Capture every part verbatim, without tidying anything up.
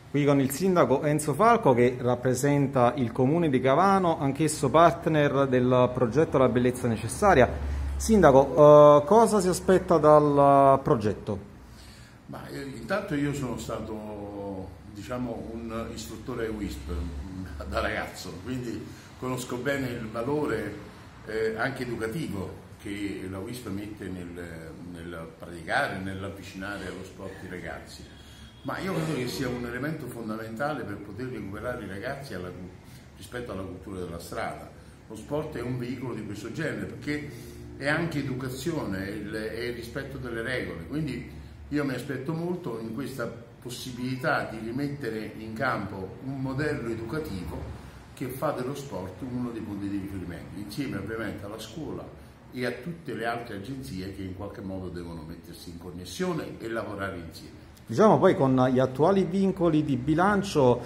Qui con il sindaco Enzo Falco che rappresenta il comune di Cavano, anch'esso partner del progetto La Bellezza Necessaria. Sindaco, eh, cosa si aspetta dal progetto? Ma, eh, intanto io sono stato, diciamo, un istruttore W I S P da ragazzo, quindi conosco bene il valore eh, anche educativo che la W I S P mette nel, nel praticare, nell'avvicinare allo sport i ragazzi. Ma io credo che sia un elemento fondamentale per poter recuperare i ragazzi alla, rispetto alla cultura della strada. Lo sport è un veicolo di questo genere perché è anche educazione, è il, è il rispetto delle regole. Quindi io mi aspetto molto in questa possibilità di rimettere in campo un modello educativo che fa dello sport uno dei punti di riferimento, insieme ovviamente alla scuola e a tutte le altre agenzie che in qualche modo devono mettersi in connessione e lavorare insieme. Diciamo poi con gli attuali vincoli di bilancio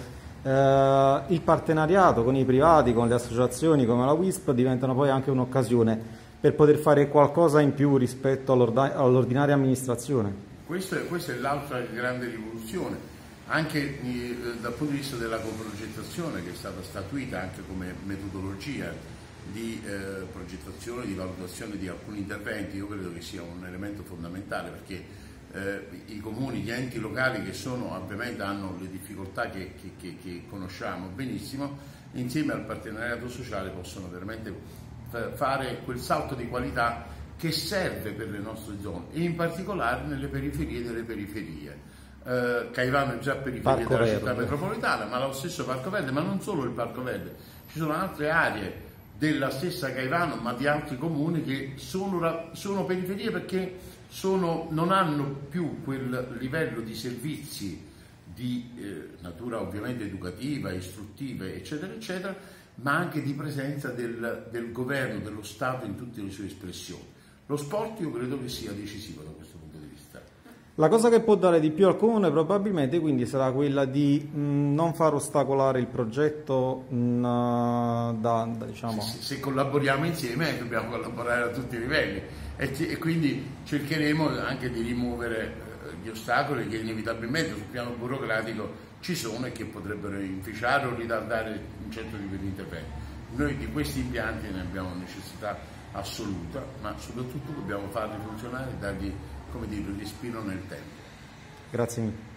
eh, il partenariato con i privati, con le associazioni come la W I S P diventano poi anche un'occasione per poter fare qualcosa in più rispetto all'ordinaria amministrazione. Questo è, questa è l'altra grande rivoluzione, anche eh, dal punto di vista della coprogettazione che è stata statuita anche come metodologia di eh, progettazione, di valutazione di alcuni interventi. Io credo che sia un elemento fondamentale perché Eh, i comuni, gli enti locali che sono, ovviamente hanno le difficoltà che, che, che, che conosciamo benissimo, insieme al partenariato sociale possono veramente fare quel salto di qualità che serve per le nostre zone e in particolare nelle periferie delle periferie. Eh, Caivano è già periferia Parco della Verde. città metropolitana, ma lo stesso Parco Verde, ma non solo il Parco Verde, ci sono altre aree della stessa Caivano ma di altri comuni che sono, sono periferie perché Sono, non hanno più quel livello di servizi di eh, natura ovviamente educativa, istruttiva, eccetera, eccetera, ma anche di presenza del, del governo, dello Stato in tutte le sue espressioni. Lo sport io credo che sia decisivo da questo punto di vista. La cosa che può dare di più al comune probabilmente quindi sarà quella di mh, non far ostacolare il progetto mh, da, da diciamo... Se, se collaboriamo insieme dobbiamo collaborare a tutti i livelli e, e quindi cercheremo anche di rimuovere eh, gli ostacoli che inevitabilmente sul piano burocratico ci sono e che potrebbero inficiare o ritardare un certo tipo di intervento. Noi di questi impianti ne abbiamo necessità assoluta, ma soprattutto dobbiamo farli funzionare e dargli, come dire, respiro nel tempo. Grazie mille.